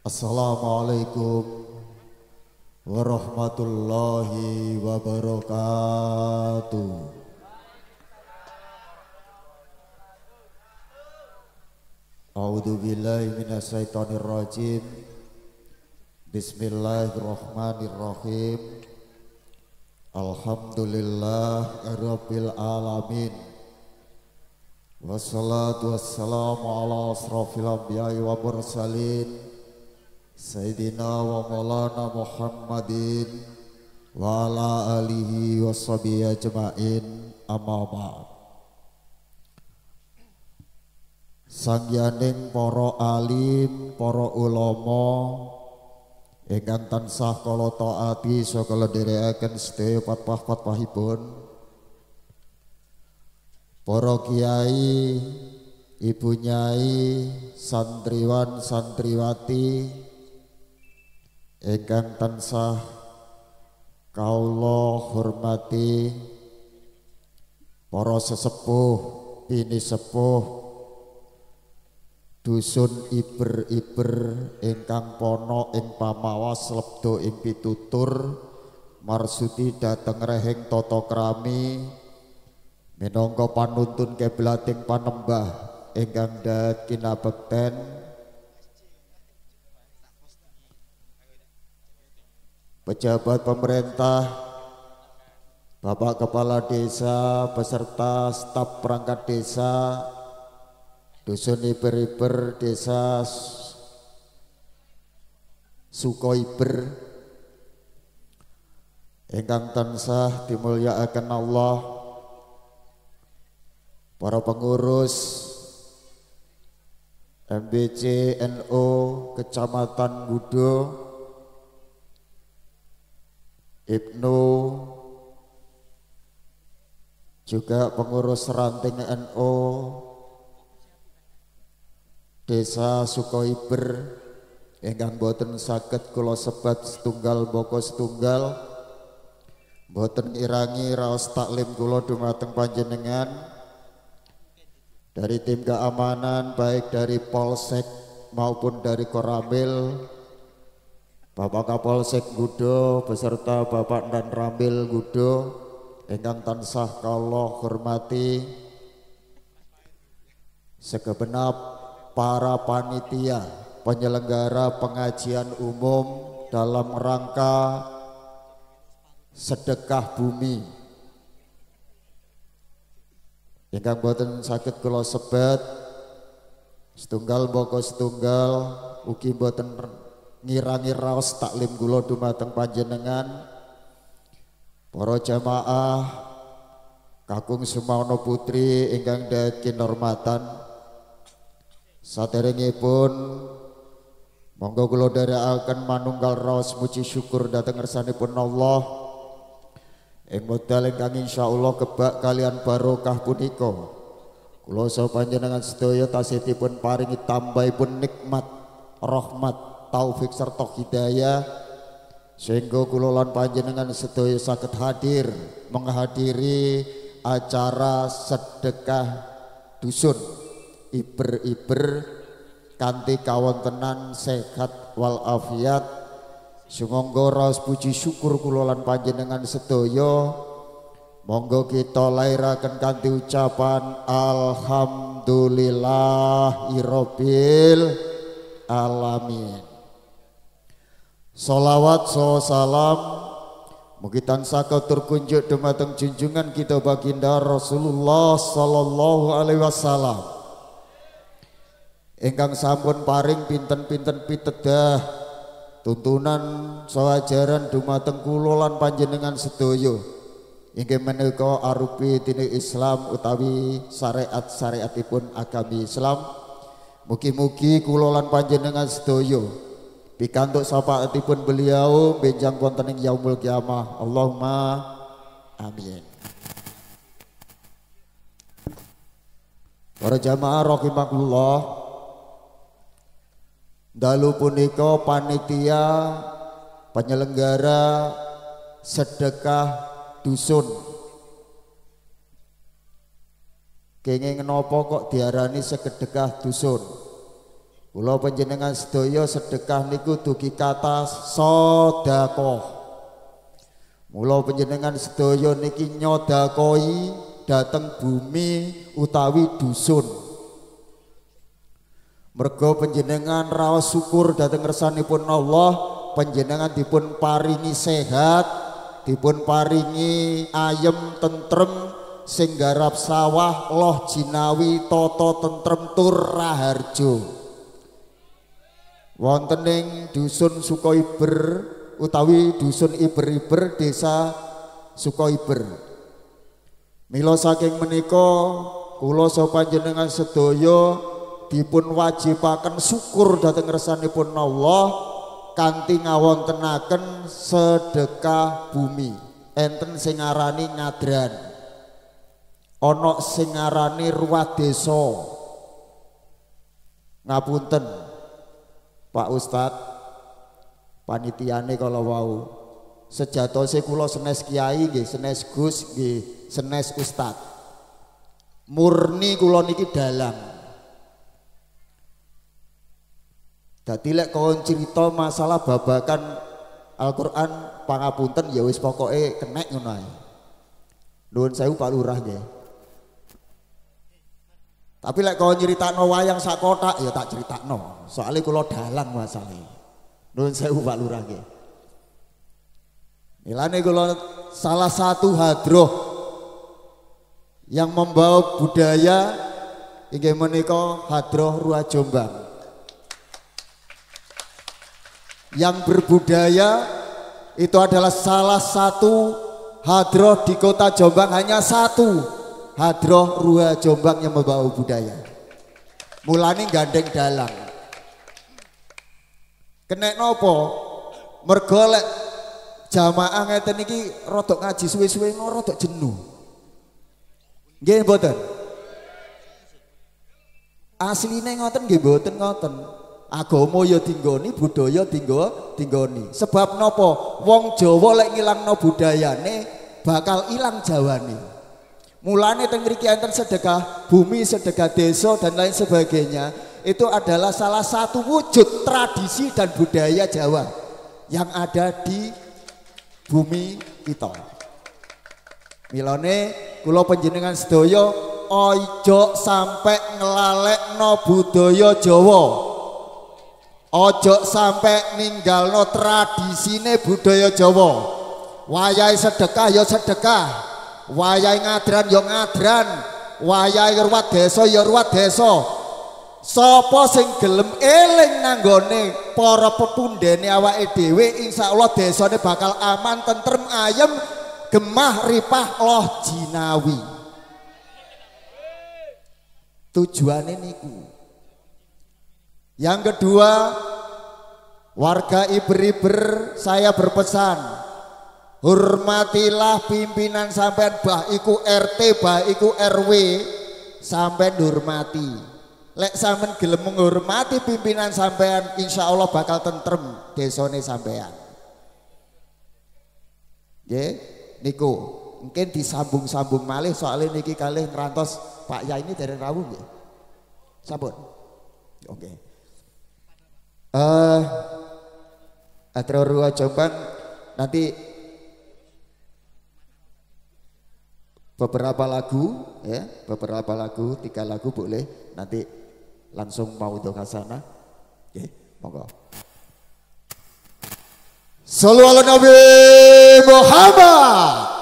Assalamualaikum warahmatullahi wabarakatuh. A'udzu billahi minasyaitonir rajim. Bismillahirrahmanirrahim. Alhamdulillahirabbil alamin. Wassalatu wassalamu ala asrofil anbiya'i wa mursalin Sayyidina wa maulana Muhammadin wa ala alihi wa sahbihi ajma'in, amma ba'd. Sangyaning para alim, para ulama ingkang tansah kala taati saka lendherekaken sedaya patpah-patpahipun, para kiai, ibu nyai, santriwan santriwati ingkang tansah kaula hormati, para sesepuh, bini sepuh, dusun iber-iber ingkang pono ing pamawas lebdo ing pitutur marsudi dhateng rehing tata krami minangka panuntun kiblating panembah ingkang dhat kinabekten, pejabat pemerintah, Bapak Kepala Desa beserta staf perangkat desa, dusun iber-iber desa Sukoiber ingkang tansah dimulyakaken Allah, para pengurus MBC NU Kecamatan Gudo, Ibnu, juga pengurus ranting NU Desa Sukoiber ingkang boten saged kula sebat setunggal boko setunggal, boten irangi raos taklim kula dumateng panjenengan dari tim keamanan baik dari Polsek maupun dari Koramil, Bapak Kapolsek Gudo beserta Bapak dan Rambil Gudo ingkang tansah kula hormati, segenap para panitia penyelenggara pengajian umum dalam rangka sedekah bumi ingkang boten saged kula sebat setunggal boko setunggal, ugi boten ngirangi raos taklim kula dumateng panjenengan, para jamaah kakung Sumaono Putri ingkang dhat kinurmatan. Saderengipun monggo kula dherekaken manunggal raos muji syukur dhateng ngarsanipun Allah ing wekdal ingkang insyaallah kebak kalian barokah punika kula saha panjenengan sedaya tasihipun paringi tambahipun nikmat, rahmat, taufik serta hidayah sehingga kula lan panjenengan sedaya saged hadir menghadiri acara sedekah dusun iber-iber kanthi kawontenan sehat wal afiat. Sumangga raos puji syukur kula lan panjenengan sedaya monggo kita lairaken kanthi ucapan alhamdulillahirabbil alamin. Salawat salam mugi tansah terkunjuk dumateng junjungan kita baginda Rasulullah sallallahu alaihi wasallam ingkang sampun paring pinten-pinten pitedah tuntunan sawajaran dumateng kula lan panjenengan sedaya inggih menika arupi dini Islam utawi syariat-syariatipun agami Islam. Mugi-mugi kula lan panjenengan sedaya pikantuk syafaatipun beliau benjang wonten ing yaumul kiamah. Allahumma amin. Para jamaah rahimakumullah, dalu punika panitia penyelenggara sedekah dusun. Kenging napa kok diarani sedekah dusun? Kula panjenengan sedaya sedekah niku dugi kata sedekah. Mula panjenengan sedaya niki nyodakoi dateng bumi utawi dusun. Mergo panjenengan raos syukur dateng ngersanipun Allah, panjenengan dipun paringi sehat, dipun paringi ayem tentrem sing garap sawah loh jinawi toto tentrem tur raharjo. Wonten ing dusun Sukoiber utawi dusun Iber-Iber desa Sukoiber. Mila saking menika kula saha panjenengan sedaya dipun wajibaken syukur dhateng ngersanipun Allah kanthi ngawontenaken sedekah bumi. Enten sing ngarani ngadran, ana sing ngarani ruwah desa. Ngapunten Pak Ustadz, panitiane kalau wau sejatose kula senes kiai nggih, senes Gus nggih, senes Ustadz. Murni kula niki dalang. Dadi lek kon cerita masalah babakan Al-Qur'an pangapunten ya wis pokoke kenek ngono ae. Nuwun sewu Pak Lurah nggih. Tapi lek kau nyeritakno wayang sak kotak ya tak critakno. Soalnya kula dalang masalahnya. Nuwun sewu Pak Lurah nggih. Milane kula salah satu hadroh yang membawa budaya inggih menika hadroh Ruah Jombang. Yang berbudaya itu adalah salah satu hadroh di kota Jombang, hanya satu. Hadroh Ruah Jombang yang membawa budaya. Mulane gandeng dalang. Kenek nopo? Mergo lek jamaah ngeten iki rada ngaji suwe-suwe rada jenuh. Nggih mboten? Asline ngoten nggih mboten ngoten. Agama ya dinggoni, budaya dinggoni. Sebab nopo? Wong Jawa lek ngilangno budayane bakal ilang Jawane. Mulane teng mriki enten sedekah bumi, sedekah desa dan lain sebagainya. Itu adalah salah satu wujud tradisi dan budaya Jawa yang ada di bumi kita. Milane kula panjenengan sedaya ojo sampai nglalekno budaya Jawa. Ojo sampai ninggalno tradisine budaya Jawa. Wayahe sedekah ya sedekah. Wayahe ngadran ya ngadran, wayahe ruwat desa ya ruwat desa. Sapa sing gelem eling nanggone para pepundhene awake dhewe, insyaallah desane bakal aman, tentrem, ayem, gemah, ripah, loh jinawi. Tujuane niku. Yang kedua, warga Iber-Iber saya berpesan, hormatilah pimpinan sampean, bah iku RT, bah iku RW, sampean hormati. Lek sampean gelem menghormati pimpinan sampean, insya Allah bakal tentrem desane sampean. Nggih, niku mungkin disambung-sambung malih soalnya niki kalih ngerantos Pak Yai ini dari rawuh nggih. Sampun. Oke. Hadroh Ruah Jombang nanti beberapa lagu ya, beberapa lagu, 3 lagu boleh, nanti langsung mau untuk sana. Oke, monggo. Shallallahu alaihi Nabi Muhammad.